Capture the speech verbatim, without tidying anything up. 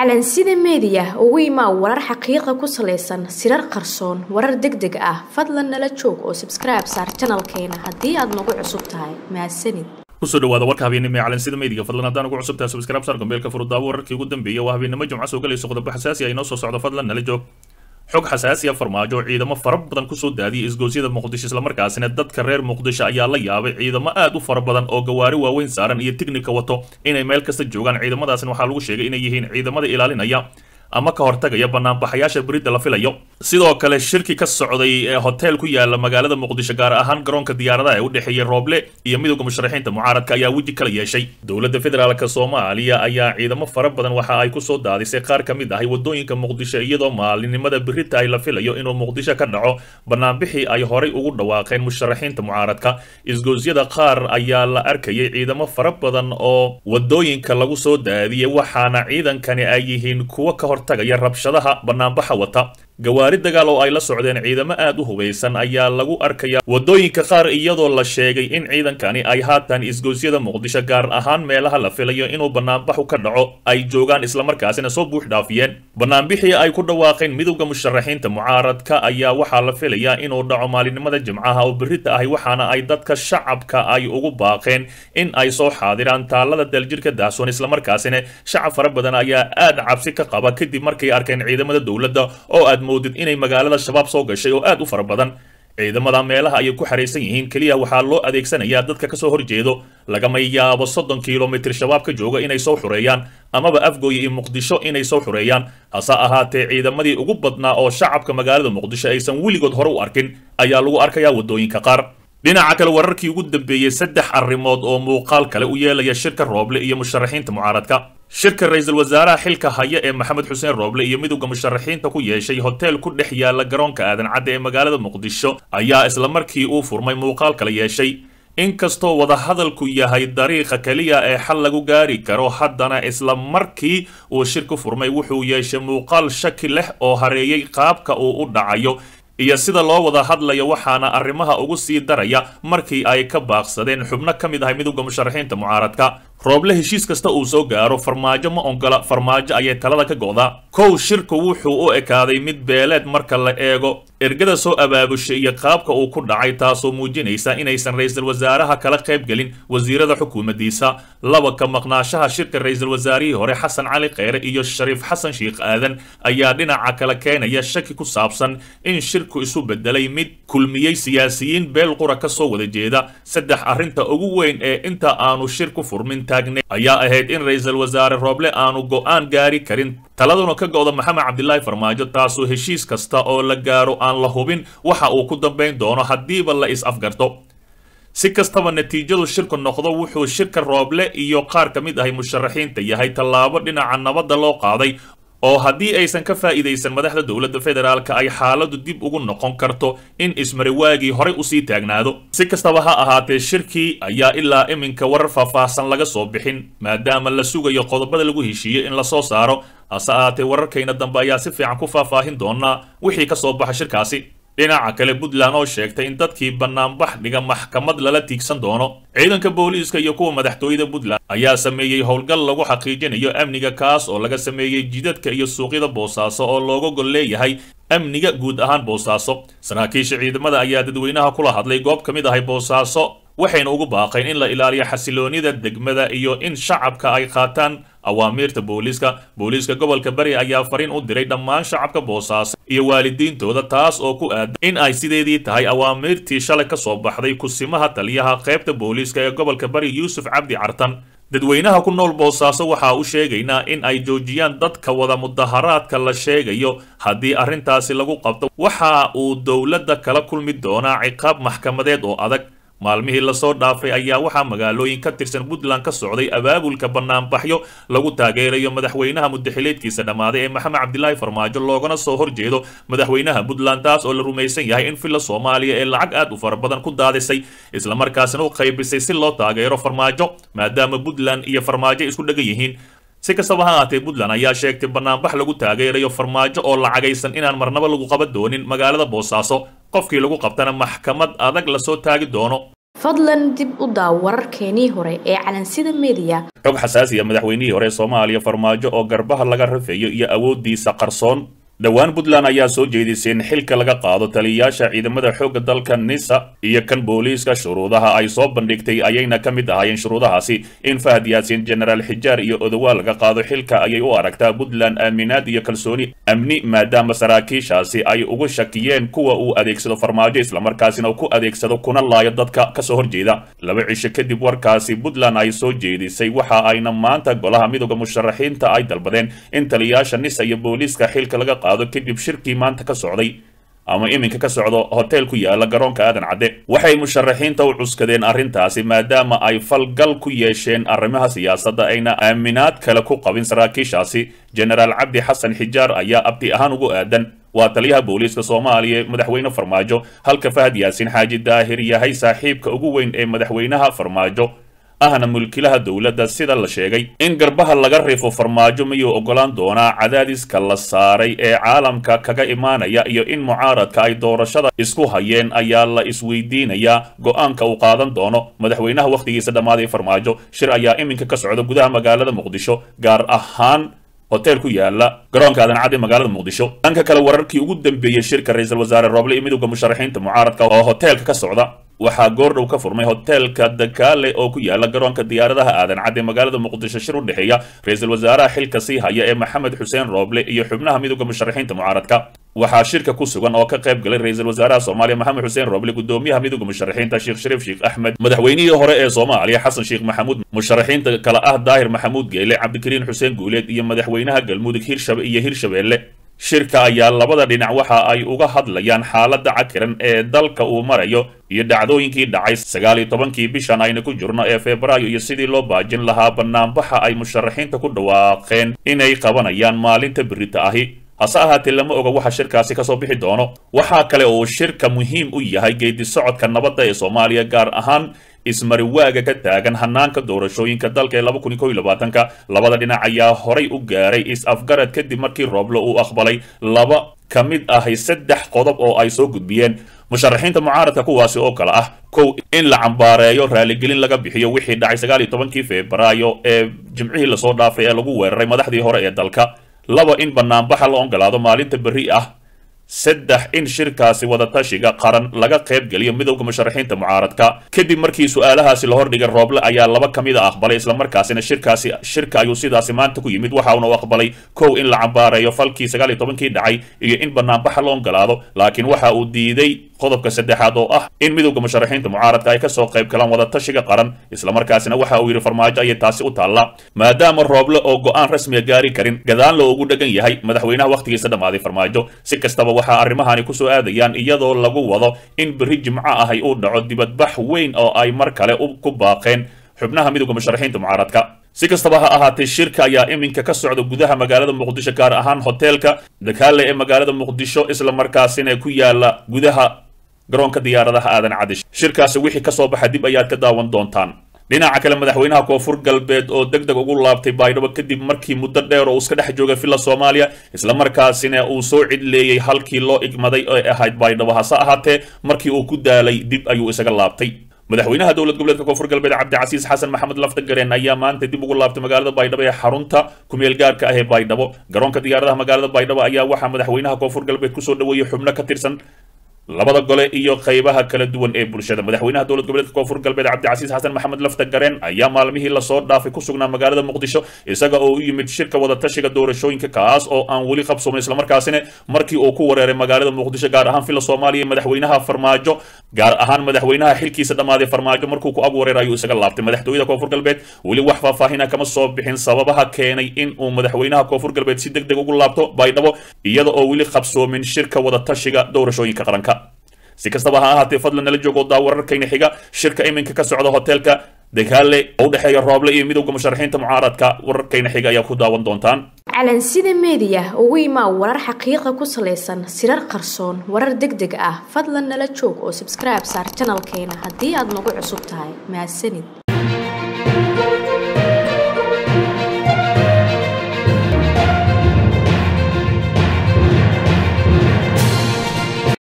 calansida media ugu imaa warar xaqiiqo ku saleysan sirar qarsoon warar degdeg ah fadlan nala joog oo subscribe saar channelkeena haddii aad nagu cusub tahay mahadsanid kusoo dhawaada warka habeenimo ee calansida media fadlan haddaan ugu cusub tahay subscribe saar gambeelka furudaawo wararkii ugu dambeeyay waa habeenimo jumco soo galayso qodobo xasaasi ah inoo soo socdo fadlan nala joog xog xasaasi ah farmaajo ciidamo fara badan ku soo daadiyay isgoosiyada muqdisho isla markaasina dadka reer muqdisho ayaa la yaabay ciidamo aad u fara badan oo gawaari waaweyn saaran iyo tignika wato inay meel kasta joogaan ciidamadaasina waxaa lagu sheegay inay yihiin ciidamada ilaalinaya ama ka hortagaya banaanbaxayaasha berida la filayo sidoo kale shirki ka socday ee hotel ku yaala magaalada muqdisho gaar ahaan garoonka diyaaradaha ee u dhexeeyay rooble iyo midowga musharaxiinta mucaaradka ayaa weji kala yeeshay dowladda federaalka soomaaliya ayaa ciidamo fara badan waxa ay ku soo daadisay qaar ka mid ah wadooyinka muqdisho iyadoo maalinimada berita ay la filayo inuu muqdisho ka dhaco banaanbixii ay horay ugu dhawaaqeen musharaxiinta mucaaradka isgoosyada qaar ayaa la arkayay ciidamo fara badan oo wadooyinka lagu soo daadiyay waxaana ciidankani ay yihiin kuwa ka hor tagaya rabshadaha banaanbaxa wata gawaari dagaal oo ay la socdeen ciidamo aad u hubeysan ayaa lagu arkaya wadooyinka qaar iyadoo la sheegay in ciidankani ay haatan isgoosyada muqdisho gaar ahaan meelaha la filayo inuu banaanbaxu ka dhaco ay joogaan islamarkaasina soo buux dhaafiyeen banaanbixii ay ku dhawaaqeen midowga musharaxiinta mucaaradka ayaa waxaa la filayaa inuu dhaco maalinimada jimcaha oo berita ahi waxaana ay dadka shacabka ay ugu baaqeen in ay soo xaadiraan taalada daljirka daahsoon islamarkaasina shacab fara badan ayaa aad cabsi ka qaba kadib markay arkeen ciidamada dowladda oo aad moodid inay magaalada shabaab soo gashay oo aad u fara badan ciidamada meelaha ayay ku xareysan yihiin kaliya waxaa loo adeegsanayaa dadka ka soo horjeedo lagama yaabo soddon kilomitir shabaab ka jooga inay soo xureeyaan amaba afgooye iyo muqdisho inay soo xureeyaan hase ahaatee ciidamadii ugu badnaa oo shacabka magaalada muqdisho aysan weligood hore u arkin ayaa lagu arkayaa wadooyinka qaar dhinaca kale wararkii ugu dambeeyey saddex arrimood oo muuqaal kale u yeelaya shirka rooble iyo musharaxiinta mucaaradka shirka ra-iisul wasaaraha xilka haya ee maxamed xuseen rooble iyo midowga musharaxiinta ku yeeshay hotel ku dhex yaala garoonka aadan cadde ee magaalada muqdisho ayaa isla markii uu furmay muuqaal kala yeeshay inkastoo wadahadalku yahay dariiqa keliya ee xal lagu gaari karo haddana isla markii uu shirku furmay wuxuu yeeshay muuqaal shaki leh oo hareeyay qaabka uu u dhacayo iyo sida loo wada hadlayo waxaana arrimaha ugu sii daraya markii ay ka baaqsadeen xubno ka mid ahay midowga musharaxiinta mucaaradka rooble heshiis kasta uu soo gaaro farmaajo ma ongola farmaajo ayay talada ka go'daa kow shirku wuxuu u ekaaday mid beeleed marka la eego ergada soo abaabushay iyo qaabka uu ku dhacay taasoo muujinaysa inaysan ra-iisul wasaaraha kala qayb gelin wasiirada xukuumaddiisa laba ka maqnaashaha shirka ra-iisul wasaarihii hore xasan cali kheyre iyo shariif xasan sheikh aadan ayaa dhinaca kale keenaya shaki ku saabsan in shirku isu bedelay mid kulmiyey siyaasiyiin beel qura ka soo wada jeeda saddex arrinta ugu weyn ee inta aanu shirku furmin ayaa ahayd in ra-iisul wasaare rooble aanu go'aan gaari karin taladuna ka go'da maxamed cabdilaahi farmaajo taasoo heshiis kasta oo la gaaro aan la hubin waxa uu ku dambayn doono haddiiba la is afgarto si kastaba natiijadu shirku noqdo wuxuu shirka rooble iyo qaar ka mid ahay musharaxiinta yahay tallaabo dhinaca nabadda loo qaaday oo haddii aysan ka faa'iidaysan madaxda dowladda federaalka ay xaaladu dib ugu noqon karto in ismariwaagii horay usii taagnaado si kastaba ha ahaatee shirkii ayaa ilaa iminka warar faahfaahsan laga soo bixin maadaama la sugayo qodobada lagu heshiiyey in la soo saaro hase ahaatee wararkayna dambe ayaa si fiican ku faahfaahin doonaa wixii ka soo baxa shirkaasi dhinaca kale puntland oo sheegtay in dadkii banaanbax dhiga maxkamad lala tiigsan doono ciidanka booliiska iyo kuwa madaxtooyada puntland ayaa sameeyey howlgal lagu xaqiijinayo amniga kaas oo laga sameeyey jidadka iyo suuqyada boosaaso oo looga gol leeyahay amniga guud ahaan boosaaso saraakiisha ciidamada ayaa dadweynaha kula hadlay goob ka mid ahay boosaaso waxayna ugu baaqeen in la ilaaliyo xasiloonida degmada iyo in shacabka ay qaataan awaamiirta booliiska booliiska gobolka bari ayaa fariin u diray dhammaan shacabka boosaaso iyo waalidiintooda taas oo ku aadan in ay sideedii tahay awaamiirtii shalay ka soo baxday kusimaha taliyaha qaybta booliiska ee gobolka bari yuusuf cabdi cartan dadweynaha ku nool boosaaso waxaa u sheegaynaa in ay joojiyaan dadka wada mudaharaadka la sheegayo haddii arrintaasi lagu qabto waxa uu dowladda kala kulmi doonaa ciqaab maxkamadeed oo adag maalmihii lasoo dhaafay ayaa waxaa magaalooyin ka tirsan puntland ka socday abaabulka banaanbaxyo lagu taageerayo madaxweynaha mudaxileedkiisa dhammaaday ee maxamed cabdilaahi farmaajo loogana soo horjeedo madaxweynaha puntland taas oo la rumaysan yahay in villa soomaaliya ee lacag aad u fara badan ku daadisay islamarkaasina u qaybisay si loo taageero farmaajo maadaama puntland iyo farmaajo isku dhegan yihiin si kastaba ha ahaatee puntland ayaa sheegtay banaanbax lagu taageerayo farmaajo oo lacagaysan inaan marnaba lagu qaban doonin magaalada boosaaso qofkii lagu qabtana maxkamad adag lasoo taagi doono fadlan dib u daaw wararkeenii hore ee calansida media xog xasaasi ah madaxweynihii hore Soomaaliya Farmaajo oo garbaha laga rafeeyo iyo awoodiisa qarsoon dhawaan Puntland ayaa soo jeedisay in xilka laga qaado taliyayaasha ciidamada xoogga dalka NISA iyo kan booliiska shuruudaha ay soo bandhigtay ayayna ka mid ahaayeen shuruudahaasi in Fahad Yaasin General Xijaar iyo Odawaal laga qaado xilka ayay u aragtaa Puntland aaminaad iyo kalsooni amni maadaama saraakiishaasi ay ugu shakiyeen kuwa uu adeegsado Farmaajo isla markaasina uu ku adeegsado kuna laayo dadka ka soo horjeeda laba cisho kadib warkaasi Puntland ay soo jeedisay waxa ayna maanta golaha midowga musharaxiinta ay dalbadeen in taliyayaasha NISA iyo booliiska xilka laga kadib shirkii maanta ka socday ama iminka ka socdo hotel ku yaala garoonka aadan cadde waxay musharaxiinta u cuskadeen arrintaasi maadaama ay falgal ku yeesheen arrimaha siyaasadda ayna aaminaad kale ku qabin saraakiishaasi General Cabdi Xasan Xijaar ayaa abti ahaan ugu aadan waa taliyaha booliiska Soomaaliya madaxweyne Farmaajo halka Fahad Yaasin Xaaji Daahir yahay saaxiibka ugu weyn ee madaxweynaha Farmaajo ahna mulkiilaha dawladda sida la sheegay in garbaha laga reefo Farmaajo miyuu ogolaan doonaa cadaadiska la saaray ee caalamka kaga imaanaya iyo in mucaaradka ay doorashada isku hayeen ayaa la isweydiinayaa go'aanka uu qaadan doono madaxweynaha waqtigiisa dhamaaday Farmaajo shir ayaa iminka ka socda gudaha magaalada Muqdisho gaar ahaan hotel ku yaala garoonka aadan cadde magaalada Muqdisho dhanka kale wararkii ugu dambeeyay shirka ra'iisul wasaare Roble iyo midowga musharaxiinta mucaaradka oo hotelka ka socda waxaa goordhow ka furmay hotelka Dakaale oo ku yaala garoonka diyaaradaha aadan cadde magaalada Muqdisho shir u dhaxeeya ra'iisul wasaaraha xilka sii haya ee Maxamed Xuseen Roble iyo xubnaha midowga musharaxiinta mucaaradka waxaa shirka ku sugan oo ka qayb galay ra'iisul wasaaraha Soomaaliya Maxamed Xuseen Roble gudoomiyaha midowga musharaxiinta Sheekh Shariif Sheekh Axmed madaxweynihii hore ee Soomaaliya Xasan Sheekh Maxamuud musharaxiinta kala ah Daahir Maxamuud Geele Cabdikariin Xuseen Guuleed iyo madaxweynaha Galmudug Hirshabeelle iyo Hirshabeelle shirka ayaa labada dhinac waxa ay uga hadlayaan xaaladda cakiran ee dalka uu marayo iyo dhacdooyinkii dhacay sagaal iyo tobankii bishan ayna ku jirno ee Febraayo iyo sidii loo baajin lahaa banaanbaxa ay musharaxiinta ku dhawaaqeen inay qabanayaan maalinta berita ahi hase ahaatee lama oga waxa shirkaasi ka soo bixi doono waxa kale oo shirka muhiim u yahay geedi socodka nabadda ee Soomaaliya gaar ahaan ismariwaaga ka taagan hanaanka doorashooyinka dalka ee laba kun iyo kow iyo labaatanka labada dhinac ayaa horay u gaaray is-afgarad kadib markii Roble uu aqbalay laba ka mid ah saddex qodob oo ay soo gudbiyeen musharaxiinta mucaaradka kuwaasi oo kala ah kow in la cambaareeyo raaligelin laga bixiyo wixii dhacay sagaal iyo tobankii Febraayo ee jimcihii la soo dhaafay ee lagu weeraray madaxdii hore ee dalka laba in banaanbaxa la ogolaado maalinta berri ah saddex in shirkaasi wadatashiga qaran laga qayb galiyo midowga musharaxiinta mucaaradka kadib markii su'aalahaasi la hordhigay Roble ayaa laba kamid ah aqbalay isla markaasina shirkaasi shirka ayuu sidaasi maanta ku yimid waxa uu aqbalay kow in la cambaareeyo falkii sagaal iyo tobankii dhacay iyo in banaanbaxa la ogolaado laakiin waxa uu diiday qodobka saddexaad oo ah in midowga musharaxiinta mucaaradka ay ka soo qayb galaan wadatashiga qaran isla markaasina waxa uu yiri Farmaajo ay taasi u taala maadaama Roble oo go'aan rasmi ah gaari karin gadaan loo ugu dhagan yahay madaxweynaha waqtigiisa dhamaaday Farmaajo si kastaba waxa arrimahani ku soo aadayaan iyadoo lagu wado in berri jimco ah ay u dhaco dibadbax weyn oo ay mar kale ku baaqeen xubnaha midowga musharaxiinta mucaaradka si kastaba ha ahaatee shirka ayaa iminka ka socda gudaha magaalada Muqdisho gaar ahaan hotelka Dakaale ee magaalada Muqdisho isla markaasina ku yaala gudaha garoonka diyaaradaha aadan cadde shirkaasi wixii ka soo baxa dib ayaad ka daawan doontaan dhinaca kale madaxweynaha koonfur galbeed oo degdeg ugu laabtay Baydhabo kadib markii muddo dheer oo iska dhex joogay filla Soomaaliya isla markaasina uu soo cidleeyay halkii loo igmaday oo ahayd Baydhabo hase ahaatee markii uu ku daalay dib ayuu isaga laabtay madaxweynaha dowlad goboleedka koonfur galbeed Cabdicasiis Xasan Maxamed Laftagareen ayaa maanta dib ugu laabtay magaalada Baydhabo ee xarunta ku meel gaarka ah ee Baydhabo garoonka diyaaradaha magaalada Baydhabo ayaa waxa madaxweynaha koonfur galbeed ku soo dhaweeyay xubno ka tirsan labada gole iyo qaybaha kala duwan ee bulshada madaxweynaha dowlad goboleedka koonfur galbeed Cabdicasiis Xasan Maxamed Laftagareen ayaa maalmihii la soo dhaafay ku sugnaa magaalada Muqdisho isaga oo u yimid shirka wadatashiga doorashooyinka kaas oo aan wali qabsoomay isla markaasina markii uu ku wareeray magaalada Muqdisho gaar ahaan filla Soomaaliya madaxweynaha Farmaajo gaar ahaan madaxweynaha xilkiisa dhamaaday Farmaajo markuu ku ag wareeray ayuu isaga laabtay madaxtooyada koonfur galbeed wali wax faahfaahin kama soo bixin sababaha keenay in uu madaxweynaha koonfur galbeed si degdeg ugu laabto Baydhabo iyada oo wali qabsoomin shirka wadatashiga doorashooyinka qaranka si kastaba ha ahaatee fadlan nala joogo daawararkayna xiga shirka iminka ka socda hotelka Dakaale oo u dhaxeeya Roble iyo midowga musharaxiinta mucaaradka wararkayna xiga ayaa ku daawan doontaan calansida media ugu imaa warar xaqiiqo ku saleysan sirar qarsoon warar degdeg ah fadlan nala joog oo subscribe saar channelkeena haddii aad nagu cusub tahay mahadsanid